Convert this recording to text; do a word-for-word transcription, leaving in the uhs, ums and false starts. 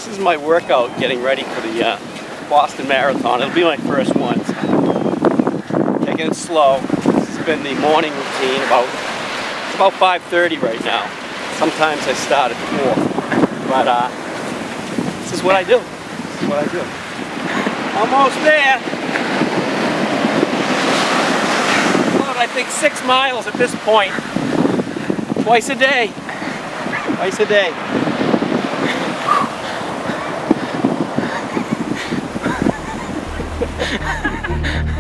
This is my workout getting ready for the uh, Boston Marathon. It'll be my first one. So taking it slow. This has been the morning routine. About it's about five thirty right now. Sometimes I start at four, but uh, this is what I do. This is what I do. Almost there. About, I think six miles at this point. Twice a day. Twice a day. Ha ha ha.